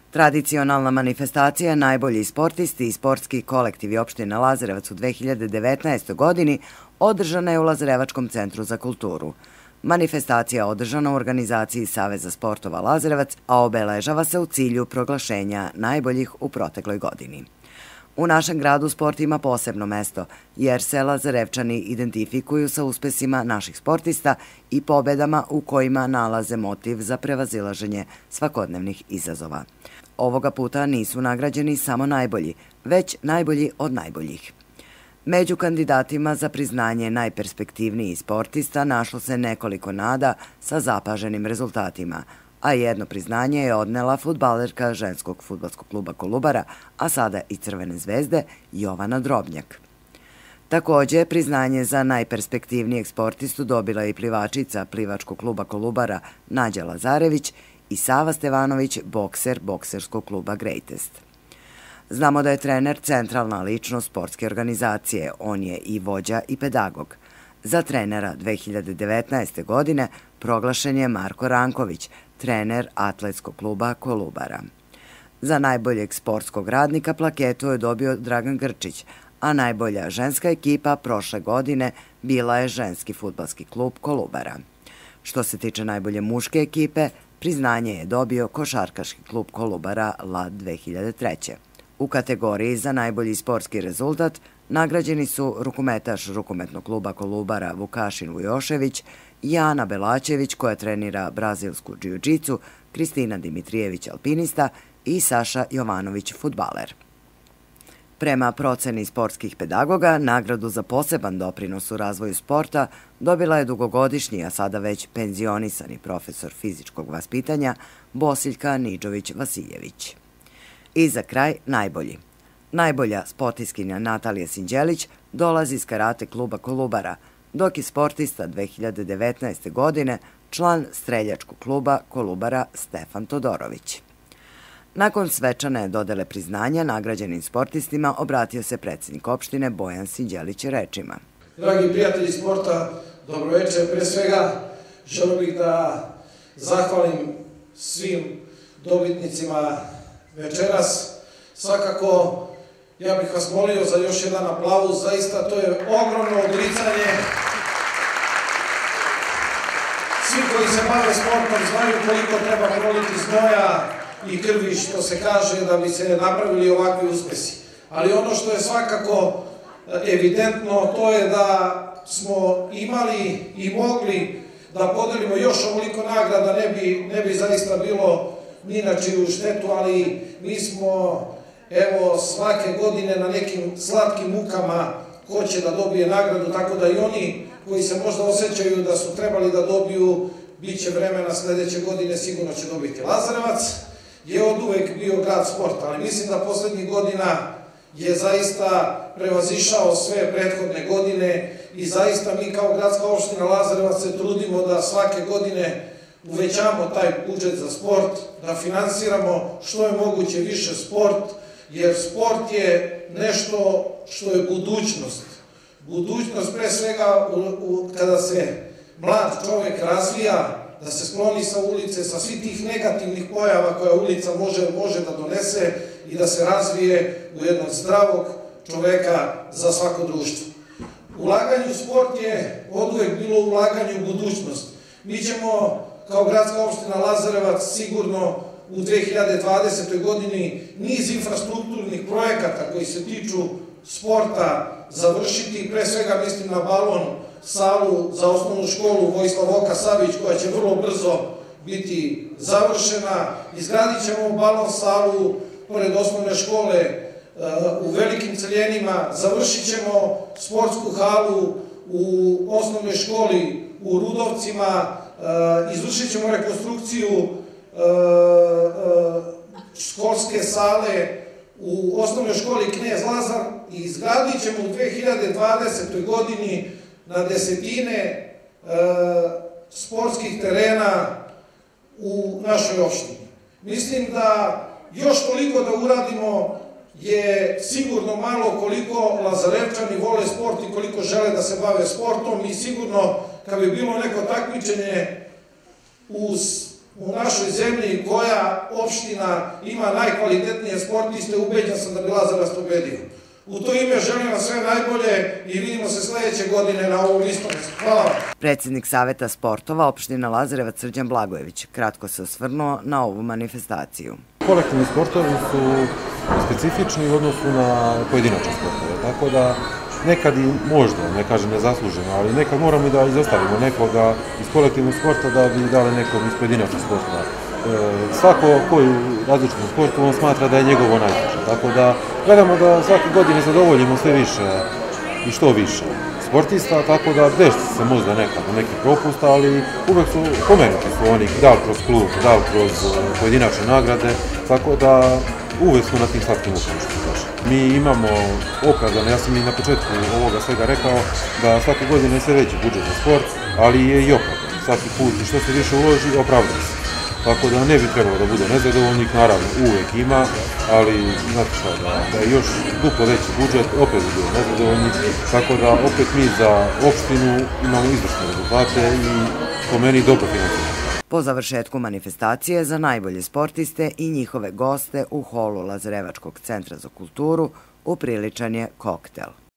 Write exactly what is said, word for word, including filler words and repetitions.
Tradicionalna manifestacija Najbolji sportisti i sportski kolektivi opštine Lazarevac u dve hiljade devetnaestoj. godini održana je u Lazarevačkom centru za kulturu. Manifestacija održana u organizaciji Saveza sportova Lazarevac, a obeležava se u cilju proglašenja najboljih u protekloj godini. U našem gradu sport ima posebno mesto, jer se Lazarevčani identifikuju sa uspesima naših sportista i pobedama u kojima nalaze motiv za prevazilaženje svakodnevnih izazova. Ovoga puta nisu nagrađeni samo najbolji, već najbolji od najboljih. Među kandidatima za priznanje najperspektivnijih sportista našlo se nekoliko nada sa zapaženim rezultatima, a jedno priznanje je odnela fudbalerka ženskog fudbalskog kluba Kolubara, a sada i Crvene zvezde, Jovana Drobnjak. Takođe, priznanje za najperspektivnijeg sportistu dobila je i plivačica plivačkog kluba Kolubara Nađa Lazarević i Sava Stevanović, bokser bokserskog kluba Greatest. Znamo da je trener centralna ličnost sportske organizacije, on je i vođa i pedagog. Za trenera dve hiljade devetnaeste. godine proglašen je Marko Ranković, trener atletskog kluba Kolubara. Za najboljeg sportskog radnika plaketu je dobio Dragan Grčić, a najbolja ženska ekipa prošle godine bila je ženski fudbalski klub Kolubara. Što se tiče najbolje muške ekipe, priznanje je dobio košarkaški klub Kolubara Lad dve hiljade treće. U kategoriji za najbolji sportski rezultat nagrađeni su rukometaš rukometnog kluba Kolubara Vukašin Vujošević, Jana Belačević koja trenira brazilsku džiu-džicu, Kristina Dimitrijević alpinista i Saša Jovanović fudbaler. Prema proceni sportskih pedagoga, nagradu za poseban doprinos u razvoju sporta dobila je dugogodišnji, a sada već penzionisani profesor fizičkog vaspitanja Bosiljka Nidžović-Vasiljević. I za kraj najbolji. Najbolja sportistkinja Natalija Sinđelić dolazi iz karate kluba Kolubara, dok je sportista dve hiljade devetnaeste. godine član streljačkog kluba Kolubara Stefan Todorović. Nakon svečane dodele priznanja nagrađenim sportistima obratio se predsjednik opštine Bojan Sinđelić rečima. Dragi prijatelji sporta, dobro večer. Pre svega želeo bih da zahvalim svim dobitnicima večeras. Svakako, ja bih vas molio za još jedan aplauz, zaista to je ogromno odricanje. Svi koji se bave sportom znaju koliko treba proliti znoja i krvi, što se kaže, da bi se napravili ovakvi uspesi. Ali ono što je svakako evidentno, to je da smo imali i mogli da podelimo još ovoliko nagrada, ne bi, ne bi zaista bilo ni na čiju štetu, ali mi smo, evo, svake godine na nekim slatkim mukama ko će da dobije nagradu, tako da i oni koji se možda osjećaju da su trebali da dobiju, bit će vremena sledeće godine, sigurno će dobiti. Lazarevac je od uvek bio grad sporta, ali mislim da poslednjih godina je zaista prevazišao sve prethodne godine i zaista mi kao gradska opština Lazarevac se trudimo da svake godine uvećamo taj budžet za sport, da finansiramo što je moguće više sport, jer sport je nešto što je budućnost. Budućnost pre svega kada se mlad čovek razvija, da se skloni sa ulice, sa svih tih negativnih pojava koja ulica može, može da donese i da se razvije u jednog zdravog čoveka za svako društvo. Ulaganje u sport je oduvek bilo ulaganje u budućnost. Mi ćemo kao gradska opština Lazarevac sigurno u dve hiljade dvadesetoj. godini niz infrastrukturnih projekata koji se tiču sporta završiti, pre svega mislim na balon salu za osnovnu školu Vojislav Oka Savić koja će vrlo brzo biti završena. Izgradit ćemo balon salu pored osnovne škole u Velikim Celjenima, završit ćemo sportsku halu u osnovnoj školi u Rudovcima, izvršit ćemo rekonstrukciju školske sale u osnovnoj školi Knez Lazar i izgradit ćemo u dve hiljade dvadesetoj. godini na desetine sportskih terena u našoj opštini. Mislim da još toliko da uradimo je sigurno malo koliko Lazarevčani vole sport i koliko žele da se bave sportom i sigurno kad bi bilo neko takmičenje uz u našoj zemlji koja opština ima najkvalitetnije sportiste, ubeđen sam da bi Lazarevac pobedio. U to ime želim vam sve najbolje i vidimo se sledeće godine na ovom istom. Hvala. Predsjednik Saveta sportova opština Lazarevac Srđan Blagojević kratko se osvrnuo na ovu manifestaciju. Kolektivni sportovi su specifični u odnosu na pojedinačne sportove, tako da nekad i možda, ne kažem nezasluženo, ali nekad moramo i da izostavimo nekoga iz kolektivnog sporta da bi dali nekom iz pojedinačnog sporta. Svako koji u različitom sportu, on smatra da je njegovo najteže, tako da gledamo da svake godine zadovoljimo sve više i što više sportista, tako da desi se možda nekad neki propust, ali uvek su pomenuti su oni, da li kroz klub, da li kroz pojedinačne nagrade, tako da uvek smo na tim slatkim ukama što se kaže. Mi imamo opravdano, ja sam i na početku ovoga svega rekao da svake godine je sve veći budžet za sport, ali je i opravdan. Svaki put i što se više uloži, opravda se. Tako da ne bi trebalo da bude nezadovoljnik, naravno uvek ima, ali znate šta, da, da je još duplo veći budžet, opet bi bilo nezadovoljnik, tako da opet mi za opštinu imamo izvršne rezultate i po meni dobro financiramo. Po završetku manifestacije za najbolje sportiste i njihove goste u holu Lazarevačkog centra za kulturu upriličan je koktel.